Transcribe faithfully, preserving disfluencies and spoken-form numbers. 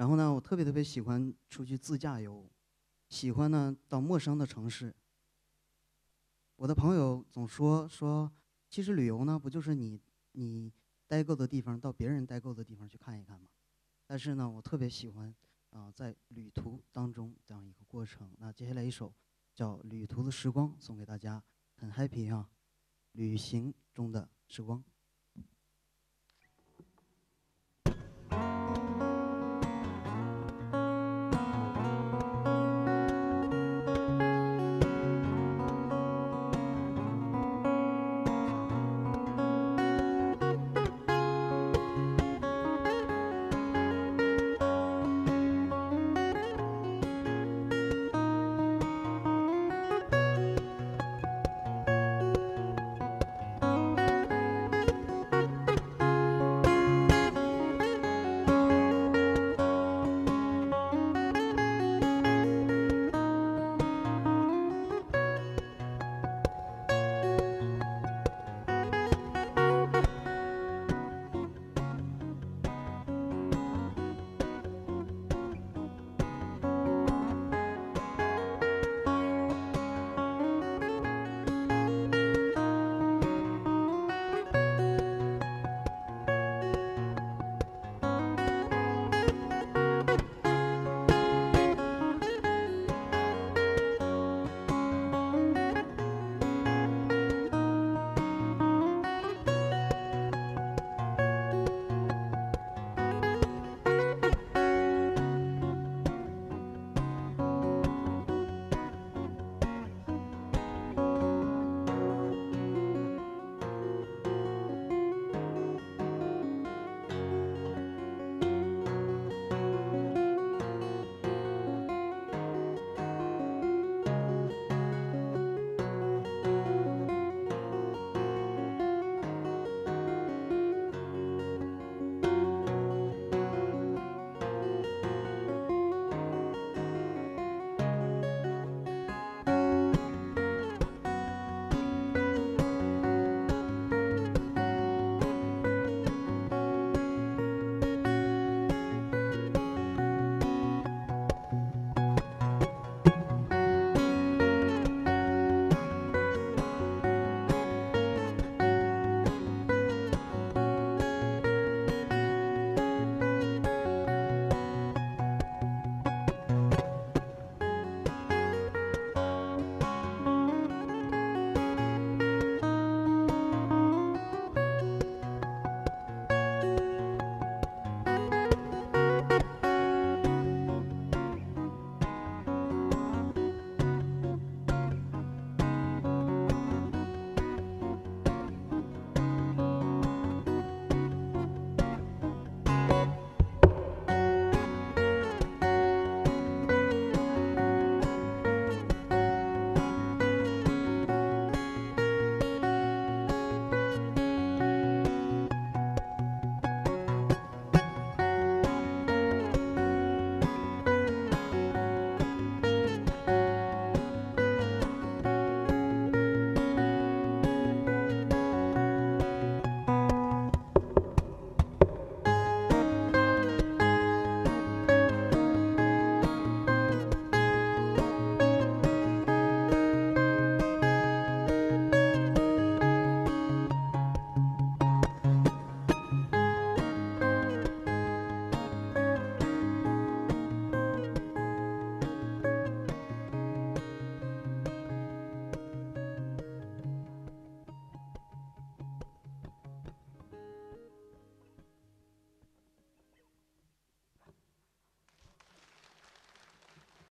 然后呢，我特别特别喜欢出去自驾游，喜欢呢到陌生的城市。我的朋友总说说，其实旅游呢，不就是你你待够的地方到别人待够的地方去看一看吗？但是呢，我特别喜欢啊、在旅途当中这样一个过程。那接下来一首叫《旅途的时光》送给大家，很 happy 啊，旅行中的时光。